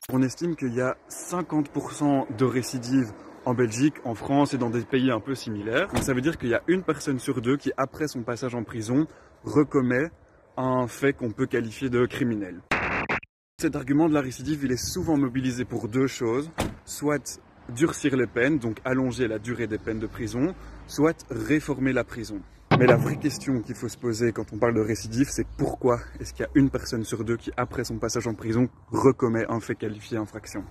On estime qu'il y a 50% de récidives en Belgique, en France et dans des pays un peu similaires. Donc ça veut dire qu'il y a une personne sur deux qui, après son passage en prison, recommet un fait qu'on peut qualifier de criminel. Cet argument de la récidive, il est souvent mobilisé pour deux choses, soit durcir les peines, donc allonger la durée des peines de prison, soit réformer la prison. Mais la vraie question qu'il faut se poser quand on parle de récidive, c'est pourquoi est-ce qu'il y a une personne sur deux qui, après son passage en prison, recommet un fait qualifié d'infraction?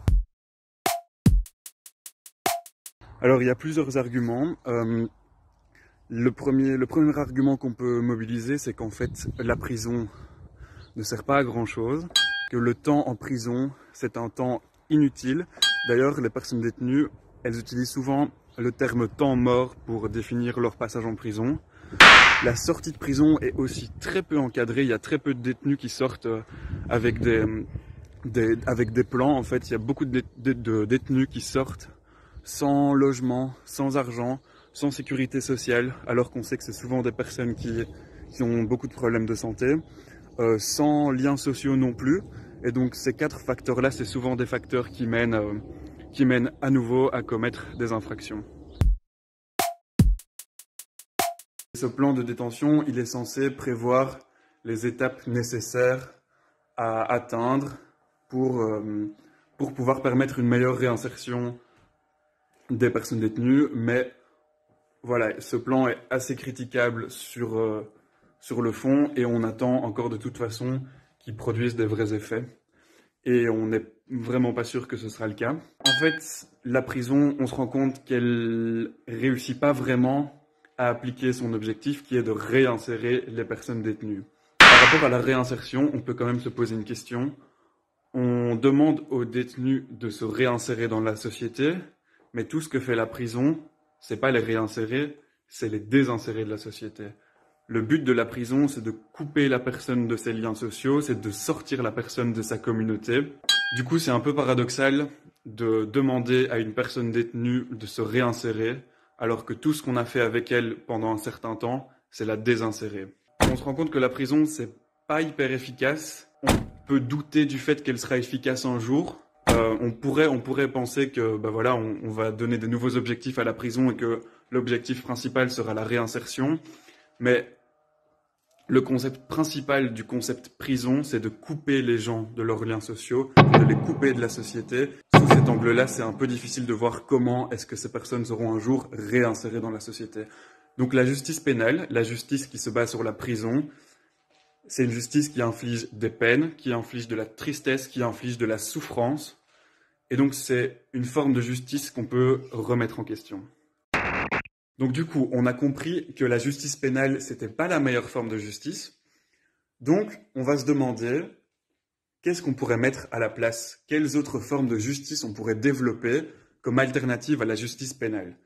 Alors il y a plusieurs arguments. Le premier argument qu'on peut mobiliser, c'est qu'en fait la prison ne sert pas à grand chose, que le temps en prison c'est un temps inutile. D'ailleurs les personnes détenues, elles utilisent souvent le terme temps mort pour définir leur passage en prison. La sortie de prison est aussi très peu encadrée, il y a très peu de détenus qui sortent avec des plans. En fait, il y a beaucoup de détenus qui sortent sans logement, sans argent, sans sécurité sociale, alors qu'on sait que c'est souvent des personnes qui ont beaucoup de problèmes de santé, sans liens sociaux non plus. Et donc ces quatre facteurs-là, c'est souvent des facteurs qui mènent à nouveau à commettre des infractions. Ce plan de détention, il est censé prévoir les étapes nécessaires à atteindre pour pouvoir permettre une meilleure réinsertion des personnes détenues, mais voilà, ce plan est assez critiquable sur le fond et on attend encore de toute façon qu'il produise des vrais effets. Et on n'est vraiment pas sûr que ce sera le cas. En fait, la prison, on se rend compte qu'elle réussit pas vraiment à appliquer son objectif qui est de réinsérer les personnes détenues. Par rapport à la réinsertion, on peut quand même se poser une question. On demande aux détenus de se réinsérer dans la société, mais tout ce que fait la prison, c'est pas les réinsérer, c'est les désinsérer de la société. Le but de la prison, c'est de couper la personne de ses liens sociaux, c'est de sortir la personne de sa communauté. Du coup, c'est un peu paradoxal de demander à une personne détenue de se réinsérer, alors que tout ce qu'on a fait avec elle pendant un certain temps, c'est la désinsérer. On se rend compte que la prison, c'est pas hyper efficace. On peut douter du fait qu'elle sera efficace un jour. On pourrait penser que voilà, on va donner de nouveaux objectifs à la prison et que l'objectif principal sera la réinsertion. Mais le concept principal du concept prison, c'est de couper les gens de leurs liens sociaux, de les couper de la société. Sous cet angle-là, c'est un peu difficile de voir comment est-ce que ces personnes seront un jour réinsérées dans la société. Donc la justice pénale, la justice qui se base sur la prison, c'est une justice qui inflige des peines, qui inflige de la tristesse, qui inflige de la souffrance. Et donc c'est une forme de justice qu'on peut remettre en question. Donc du coup, on a compris que la justice pénale, c'était pas la meilleure forme de justice. Donc, on va se demander, qu'est-ce qu'on pourrait mettre à la place? Quelles autres formes de justice on pourrait développer comme alternative à la justice pénale?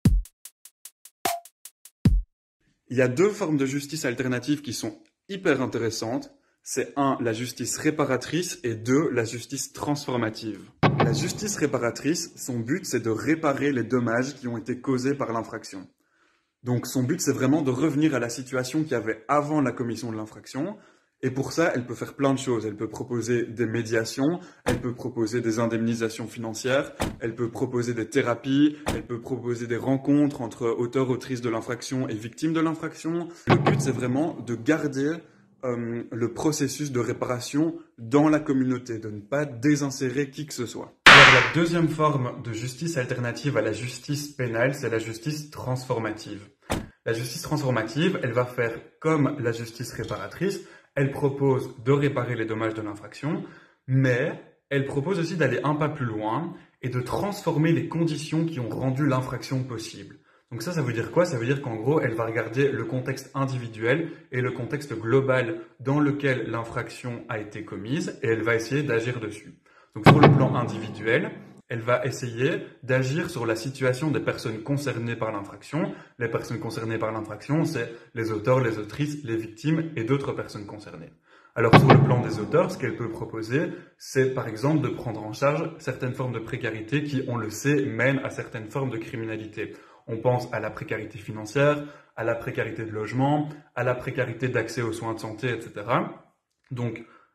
Il y a deux formes de justice alternatives qui sont hyper intéressantes. C'est un, la justice réparatrice et deux, la justice transformative. La justice réparatrice, son but, c'est de réparer les dommages qui ont été causés par l'infraction. Donc son but, c'est vraiment de revenir à la situation qu'il y avait avant la commission de l'infraction. Et pour ça, elle peut faire plein de choses. Elle peut proposer des médiations, elle peut proposer des indemnisations financières, elle peut proposer des thérapies, elle peut proposer des rencontres entre auteurs, autrices de l'infraction et victimes de l'infraction. Le but, c'est vraiment de garder le processus de réparation dans la communauté, de ne pas désinsérer qui que ce soit. Alors la deuxième forme de justice alternative à la justice pénale, c'est la justice transformative. La justice transformative, elle va faire comme la justice réparatrice, elle propose de réparer les dommages de l'infraction, mais elle propose aussi d'aller un pas plus loin et de transformer les conditions qui ont rendu l'infraction possible. Donc ça veut dire quoi? Ça veut dire qu'en gros, elle va regarder le contexte individuel et le contexte global dans lequel l'infraction a été commise et elle va essayer d'agir dessus. Donc sur le plan individuel, elle va essayer d'agir sur la situation des personnes concernées par l'infraction. Les personnes concernées par l'infraction, c'est les auteurs, les autrices, les victimes et d'autres personnes concernées. Alors sur le plan des auteurs, ce qu'elle peut proposer, c'est par exemple de prendre en charge certaines formes de précarité qui, on le sait, mènent à certaines formes de criminalité. On pense à la précarité financière, à la précarité de logement, à la précarité d'accès aux soins de santé, etc. Donc,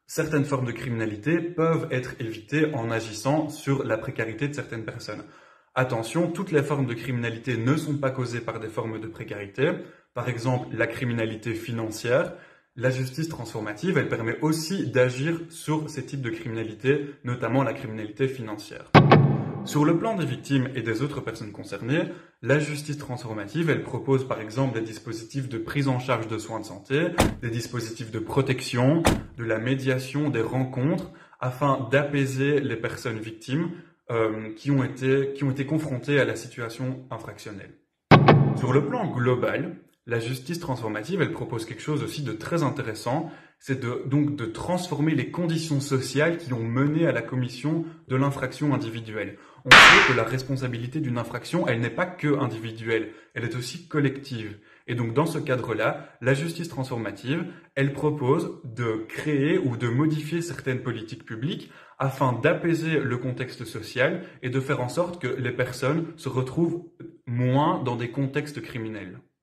certaines formes de criminalité peuvent être évitées en agissant sur la précarité de certaines personnes. Attention, toutes les formes de criminalité ne sont pas causées par des formes de précarité. Par exemple, la criminalité financière. La justice transformative, elle permet aussi d'agir sur ces types de criminalité, notamment la criminalité financière. Sur le plan des victimes et des autres personnes concernées, la justice transformative, elle propose par exemple des dispositifs de prise en charge de soins de santé, des dispositifs de protection, de la médiation, des rencontres, afin d'apaiser les personnes victimes qui ont été confrontées à la situation infractionnelle. Sur le plan global, la justice transformative, elle propose quelque chose aussi de très intéressant, c'est donc de transformer les conditions sociales qui ont mené à la commission de l'infraction individuelle. On sait que la responsabilité d'une infraction, elle n'est pas que individuelle, elle est aussi collective. Et donc dans ce cadre-là, la justice transformative, elle propose de créer ou de modifier certaines politiques publiques afin d'apaiser le contexte social et de faire en sorte que les personnes se retrouvent moins dans des contextes criminels.